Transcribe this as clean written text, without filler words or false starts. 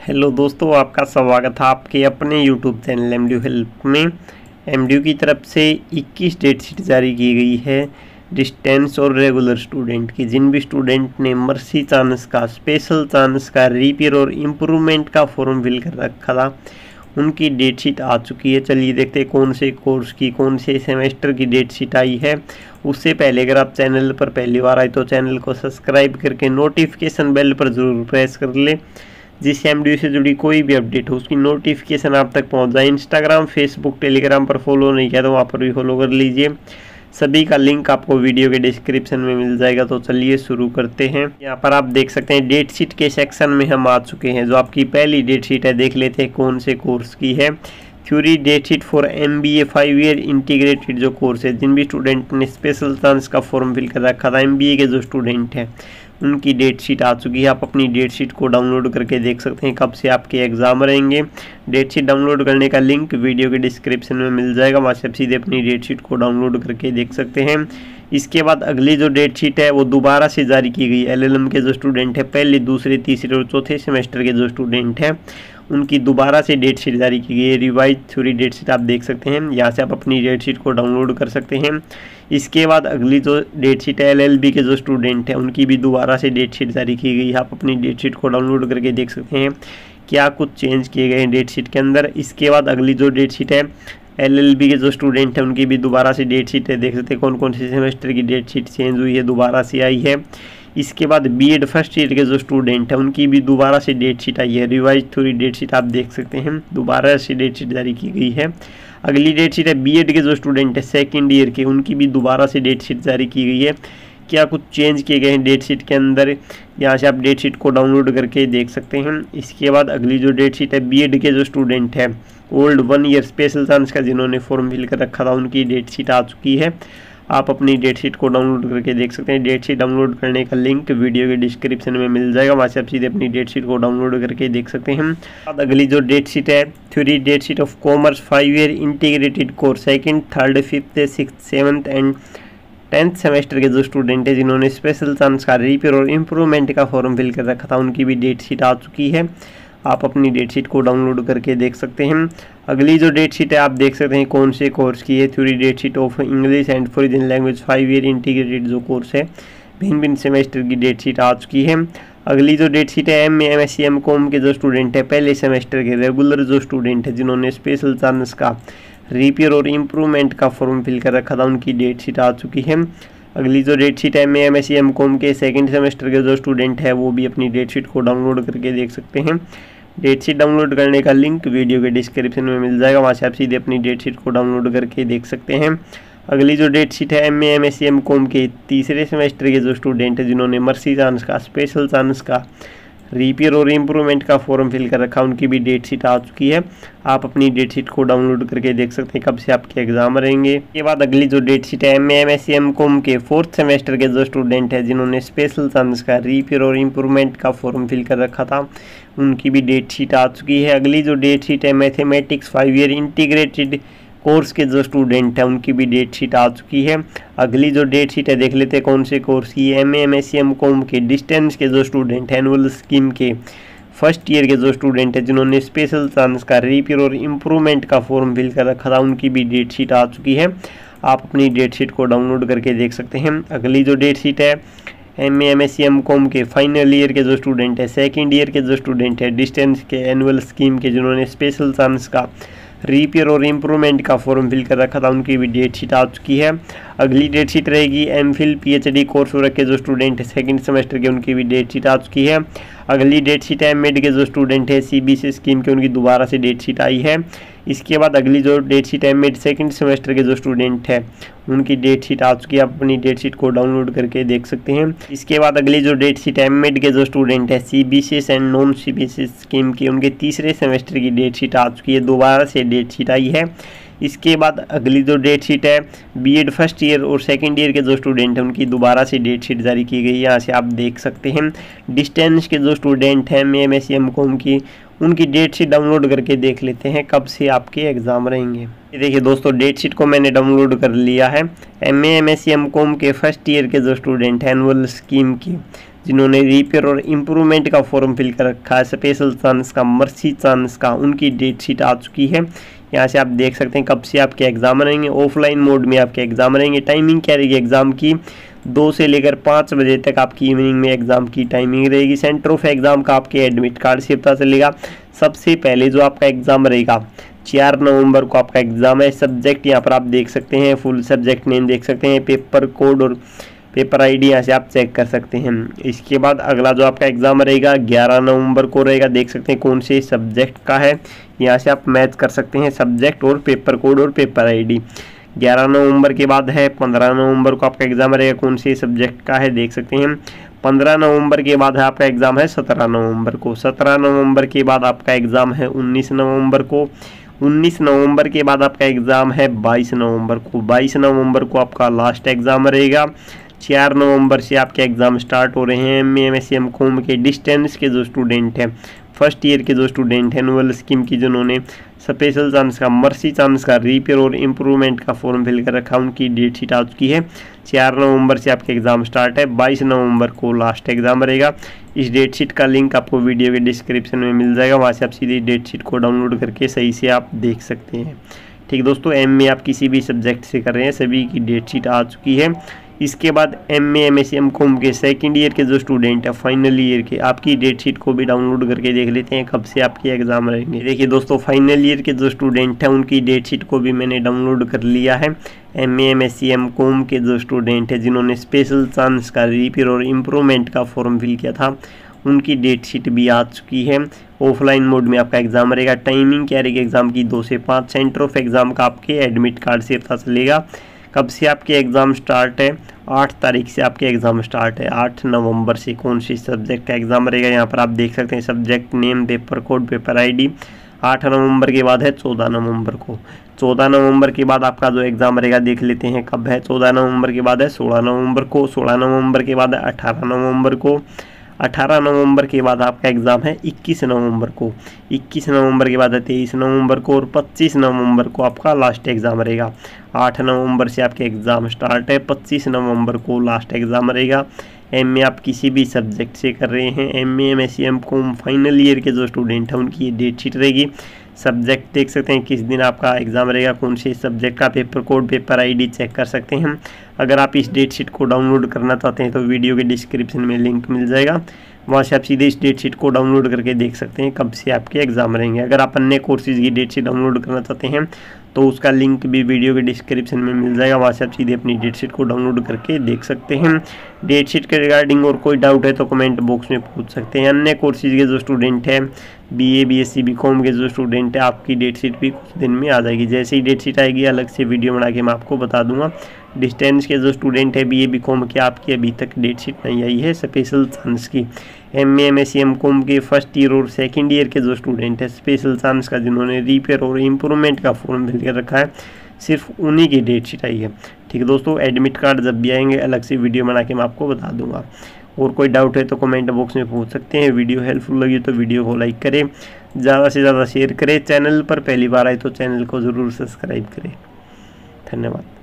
Hello दोस्तों, आपका स्वागत है आपके अपने यूट्यूब चैनल एमडीयू हेल्प में। एमडीयू की तरफ से 21 डेट शीट जारी की गई है डिस्टेंस और रेगुलर स्टूडेंट की। जिन भी स्टूडेंट ने मर्सी चांस का, स्पेशल चांस का, रिपेयर और इम्प्रूवमेंट का फॉर्म फिल कर रखा था, उनकी डेट शीट आ चुकी है। चलिए देखते हैं कौन से कोर्स की, कौन से सेमेस्टर की डेट शीट आई है। उससे पहले अगर आप चैनल पर पहली बार आए तो चैनल को सब्सक्राइब करके नोटिफिकेशन बेल पर ज़रूर प्रेस कर ले, जिससे एमडीयू से जुड़ी कोई भी अपडेट हो उसकी नोटिफिकेशन आप तक पहुंच जाए। इंस्टाग्राम, फेसबुक, टेलीग्राम पर फॉलो नहीं किया तो वहाँ पर भी फॉलो कर लीजिए। सभी का लिंक आपको वीडियो के डिस्क्रिप्शन में मिल जाएगा। तो चलिए शुरू करते हैं। यहाँ पर आप देख सकते हैं डेट शीट के सेक्शन में हम आ चुके हैं। जो आपकी पहली डेट शीट है, देख लेते हैं कौन से कोर्स की है। Theory date sheet for MBA 5 year integrated जो कोर्स है, जिन भी स्टूडेंट ने स्पेशल चांस का फॉर्म फिल कर रखा था, MBA के जो स्टूडेंट हैं, उनकी डेट शीट आ चुकी है। आप अपनी डेट शीट को डाउनलोड करके देख सकते हैं कब से आपके एग्जाम रहेंगे। डेट शीट डाउनलोड करने का लिंक वीडियो के डिस्क्रिप्शन में मिल जाएगा, वहाँ से आप सीधे अपनी डेट शीट को डाउनलोड करके देख सकते हैं। इसके बाद अगली जो डेट शीट है वो दोबारा से जारी की गई। LLM के जो स्टूडेंट है, पहले, दूसरे, तीसरे और चौथे सेमेस्टर के जो स्टूडेंट हैं, उनकी दोबारा से डेट शीट जारी की गई है। रिवाइज थ्योरी डेट शीट आप देख सकते हैं, यहाँ से आप अपनी डेट शीट को डाउनलोड कर सकते हैं। इसके बाद अगली जो डेट शीट है, LLB के जो स्टूडेंट हैं, उनकी भी दोबारा से डेट शीट जारी की गई है। आप अपनी डेट शीट को डाउनलोड करके देख सकते हैं क्या कुछ चेंज किए गए हैं डेट शीट के अंदर। इसके बाद अगली जो डेट शीट है, LLB के जो स्टूडेंट हैं, उनकी भी दोबारा से डेट शीट है। देख सकते हैं कौन कौन से सेमेस्टर की डेट शीट चेंज हुई है, दोबारा से आई है। इसके बाद BEd फर्स्ट ईयर के जो स्टूडेंट हैं, उनकी भी दोबारा से डेट शीट आई है। रिवाइज थ्योरी डेट शीट आप देख सकते हैं, दोबारा से डेट शीट जारी की गई है। अगली डेट शीट है BEd के जो स्टूडेंट है सेकेंड ईयर के, उनकी भी दोबारा से डेट शीट जारी की गई है। क्या कुछ चेंज किए गए हैं डेट शीट के अंदर, यहाँ से आप डेट शीट को डाउनलोड करके देख सकते हैं। इसके बाद अगली जो डेट शीट है, BEd के जो स्टूडेंट है, ओल्ड 1 ईयर स्पेशल चांस का जिन्होंने फॉर्म फिल कर रखा था, उनकी डेट शीट आ चुकी है। आप अपनी डेट शीट को डाउनलोड करके देख सकते हैं। डेट शीट डाउनलोड करने का लिंक वीडियो के डिस्क्रिप्शन में मिल जाएगा, वहाँ से आप सीधे अपनी डेट शीट को डाउनलोड करके देख सकते हैं। अब अगली जो डेट शीट है, theory date sheet of commerce 5 year integrated course, second, third, fifth, sixth, seventh and 10th semester के जो स्टूडेंट है, जिन्होंने स्पेशल चांस का, रिपेयर और इम्प्रूवमेंट का फॉर्म फिल कर रखा था, उनकी भी डेट शीट आ चुकी है। आप अपनी डेट शीट को डाउनलोड करके देख सकते हैं। अगली जो डेट शीट है, आप देख सकते हैं कौन से कोर्स की है। Theory date sheet of English and foreign language 5 year integrated जो कोर्स है, भिन्न भिन्न सेमेस्टर की डेट शीट आ चुकी है। अगली जो डेट शीट है, MA MSc MCOM के जो स्टूडेंट है, पहले सेमेस्टर के रेगुलर जो स्टूडेंट है, जिन्होंने स्पेशल चांस का, रिपेयर और इम्प्रूवमेंट का फॉर्म फिल कर रखा था, उनकी डेट शीट आ चुकी है। अगली जो डेट शीट है, MA MSc MCOM के सेकंड सेमेस्टर के जो स्टूडेंट है, वो भी अपनी डेट शीट को डाउनलोड करके देख सकते हैं। डेट शीट डाउनलोड करने का लिंक वीडियो के डिस्क्रिप्शन में मिल जाएगा, वहाँ से आप सीधे अपनी डेट शीट को डाउनलोड करके देख सकते हैं। अगली जो डेट शीट है, MA MSc MCOM के तीसरे सेमेस्टर के जो स्टूडेंट है, जिन्होंने मर्सी चांस का, स्पेशल चांस का, रिपेयर और इम्प्रूवमेंट का फॉर्म फिल कर रखा, उनकी भी डेट शीट आ चुकी है। आप अपनी डेट शीट को डाउनलोड करके देख सकते हैं कब से आपके एग्जाम रहेंगे। इसके बाद अगली जो डेट शीट है, MA MSc MCOM के 4th सेमेस्टर के जो स्टूडेंट है, जिन्होंने स्पेशल चांस का, रिपेयर और इम्प्रूवमेंट का फॉर्म फिल कर रखा था, उनकी भी डेट शीट आ चुकी है। अगली जो डेट शीट है, मैथमेटिक्स 5 ईयर इंटीग्रेटेड कोर्स के जो स्टूडेंट हैं, उनकी भी डेट शीट आ चुकी है। अगली जो डेट शीट है, देख लेते हैं कौन से कोर्स की। MA MSc MCOM के डिस्टेंस के जो स्टूडेंट हैं, एनुअल स्कीम के फर्स्ट ईयर के जो स्टूडेंट हैं, जिन्होंने स्पेशल चांस का, रिपेयर और इम्प्रूवमेंट का फॉर्म फिल कर रखा था, उनकी भी डेट शीट आ चुकी है। आप अपनी डेट शीट को डाउनलोड करके देख सकते हैं। अगली जो डेट शीट है, MA MSc MCOM के फाइनल ईयर के जो स्टूडेंट है, सेकेंड ईयर के जो स्टूडेंट है, डिस्टेंस के एनुअल स्कीम के, जिन्होंने स्पेशल चांस का, रिपेयर और इम्प्रूवमेंट का फॉर्म फिल कर रखा था, उनकी भी डेट शीट आ चुकी है। अगली डेट शीट रहेगी MPhil PhD कोर्स के जो स्टूडेंट है सेकंड सेमेस्टर के, उनकी भी डेट शीट आ चुकी है। अगली डेट शीट है, MEd के जो स्टूडेंट है, CBC स्कीम के, उनकी दोबारा से डेट शीट आई है। इसके बाद अगली जो डेट शीट है, MEd सेकंड सेमेस्टर के जो स्टूडेंट है, उनकी डेट शीट आ चुकी है। आप अपनी डेट शीट को डाउनलोड करके देख सकते हैं। इसके बाद अगली जो डेट शीट है, MEd के जो स्टूडेंट है, CBCS and non CBCS scheme की, उनके तीसरे सेमेस्टर की डेट शीट आ चुकी है, दोबारा से डेट शीट आई है। इसके बाद अगली जो डेट शीट है, BEd फर्स्ट ईयर और सेकंड ईयर के जो स्टूडेंट हैं, उनकी दोबारा से डेट शीट जारी की गई है, यहाँ से आप देख सकते हैं। डिस्टेंस के जो स्टूडेंट हैं, MA MSc MCOM की, उनकी डेट शीट डाउनलोड करके देख लेते हैं कब से आपके एग्ज़ाम रहेंगे। देखिए दोस्तों, डेट शीट को मैंने डाउनलोड कर लिया है। MA MSc MCOM के फर्स्ट ईयर के जो स्टूडेंट हैं, एनुअल स्कीम की, जिन्होंने रिपेयर और इम्प्रूवमेंट का फॉर्म फिल कर रखा है, स्पेशल चांस का, मर्सी चांस का, उनकी डेट शीट आ चुकी है। यहाँ से आप देख सकते हैं कब से आपके एग्जाम रहेंगे। ऑफलाइन मोड में आपके एग्जाम रहेंगे। टाइमिंग क्या रहेगी एग्जाम की, 2 से लेकर 5 बजे तक आपकी इवनिंग में एग्जाम की टाइमिंग रहेगी। सेंटर ऑफ एग्जाम का आपके एडमिट कार्ड से पता चलेगा। सबसे पहले जो आपका एग्जाम रहेगा 4 नवंबर को आपका एग्जाम है। सब्जेक्ट यहाँ पर आप देख सकते हैं, फुल सब्जेक्ट नेम देख सकते हैं, पेपर कोड और पेपर आईडी यहाँ से आप चेक कर सकते हैं। इसके बाद अगला जो आपका एग्जाम रहेगा 11 नवंबर को रहेगा। देख सकते हैं कौन से सब्जेक्ट का है, यहाँ से आप मैच कर सकते हैं सब्जेक्ट और पेपर कोड और पेपर आईडी। 11 नवंबर के बाद है 15 नवंबर को आपका एग्जाम रहेगा, कौन से सब्जेक्ट का है देख सकते हैं। 15 नवंबर के बाद है आपका एग्जाम है 17 नवंबर को। 17 नवंबर के बाद आपका एग्जाम है 19 नवंबर को। 19 नवंबर के बाद आपका एग्जाम है 22 नवंबर को। 22 नवंबर को आपका लास्ट एग्जाम रहेगा। 4 नवंबर से आपके एग्जाम स्टार्ट हो रहे हैं। MSc MCOM के डिस्टेंस के जो स्टूडेंट हैं, फर्स्ट ईयर के जो स्टूडेंट हैं, एनुअल स्कीम की जिन्होंने स्पेशल चांस का, मर्सी चांस का, रिपेयर और इम्प्रूवमेंट का फॉर्म फिल कर रखा, उनकी डेट शीट आ चुकी है। 4 नवंबर से आपके एग्जाम स्टार्ट है। 22 नवंबर को लास्ट एग्जाम रहेगा। इस डेट शीट का लिंक आपको वीडियो के डिस्क्रिप्शन में मिल जाएगा, वहाँ से आप सीधे डेट शीट को डाउनलोड करके सही से आप देख सकते हैं। ठीक दोस्तों, MA आप किसी भी सब्जेक्ट से कर रहे हैं, सभी की डेट शीट आ चुकी है। इसके बाद MA MSc MCOM के सेकेंड ईयर के जो स्टूडेंट है, फाइनल ईयर के, आपकी डेट शीट को भी डाउनलोड करके देख लेते हैं कब से आपके एग्जाम रहेंगे। देखिए दोस्तों, फाइनल ईयर के जो स्टूडेंट हैं उनकी डेट शीट को भी मैंने डाउनलोड कर लिया है। MA MSc MCOM के जो स्टूडेंट है जिन्होंने स्पेशल चांस का, रिपेयर और इम्प्रूवमेंट का फॉर्म फिल किया था, उनकी डेट शीट भी आ चुकी है। ऑफलाइन मोड में आपका एग्जाम रहेगा। टाइमिंग क्या रहेगी एग्जाम की, 2 से 5। सेंटर ऑफ एग्जाम का आपके एडमिट कार्ड से पता चलेगा। कब से आपके एग्ज़ाम स्टार्ट है, 8 तारीख से आपके एग्ज़ाम स्टार्ट है। 8 नवंबर से कौन सी सब्जेक्ट का एग्ज़ाम रहेगा, यहाँ पर आप देख सकते हैं subject name, paper code, paper ID. 8 नवंबर के बाद है 14 नवंबर को। 14 नवंबर के बाद आपका जो एग्ज़ाम रहेगा देख लेते हैं कब है। 14 नवंबर के बाद है 16 नवंबर को। 16 नवंबर के बाद है 18 नवंबर को। 18 नवंबर के बाद आपका एग्ज़ाम है 21 नवंबर को। 21 नवंबर के बाद है 23 नवंबर को। और 25 नवंबर को आपका लास्ट एग्ज़ाम रहेगा। 8 नवंबर से आपके एग्ज़ाम स्टार्ट है, 25 नवंबर को लास्ट एग्ज़ाम रहेगा। MA आप किसी भी सब्जेक्ट से कर रहे हैं, MA MSc MCOM final year के जो स्टूडेंट हैं उनकी डेट शीट रहेगी। सब्जेक्ट देख सकते हैं किस दिन आपका एग्ज़ाम रहेगा, कौन से सब्जेक्ट का, paper code, paper ID check कर सकते हैं। अगर आप इस डेट शीट को डाउनलोड करना चाहते हैं तो वीडियो के डिस्क्रिप्शन में लिंक मिल जाएगा, वहाँ से आप सीधे इस डेट शीट को डाउनलोड करके देख सकते हैं कब से आपके एग्ज़ाम रहेंगे। अगर आप अन्य कोर्सेज़ की डेट शीट डाउनलोड करना चाहते हैं तो उसका लिंक भी वीडियो के डिस्क्रिप्शन में मिल जाएगा, वहाँ से आप सीधे अपनी डेट शीट को डाउनलोड करके देख सकते हैं। डेट शीट के रिगार्डिंग और कोई डाउट है तो कमेंट बॉक्स में पूछ सकते हैं। अन्य कोर्सेज़ के जो स्टूडेंट हैं, BA BSc BCom के जो स्टूडेंट है, आपकी डेट शीट भी कुछ दिन में आ जाएगी। जैसे ही डेट शीट आएगी अलग से वीडियो बना के मैं आपको बता दूंगा। डिस्टेंस के जो स्टूडेंट है BA BCom के, आपकी अभी तक डेट शीट नहीं आई है स्पेशल चांस की। MA MSc MCOM के फर्स्ट ईयर और सेकेंड ईयर के जो स्टूडेंट है स्पेशल चांस का, जिन्होंने रिपेयर और इम्प्रूवमेंट का फॉर्म फिल कर रखा है, सिर्फ उन्हीं की डेट शीट आई है। ठीक है दोस्तों, एडमिट कार्ड जब भी आएंगे अलग से वीडियो बना के मैं आपको बता दूंगा। और कोई डाउट है तो कमेंट बॉक्स में पूछ सकते हैं। वीडियो हेल्पफुल लगी तो वीडियो को लाइक करें, ज़्यादा से ज़्यादा शेयर करें। चैनल पर पहली बार आए तो चैनल को ज़रूर सब्सक्राइब करें। धन्यवाद।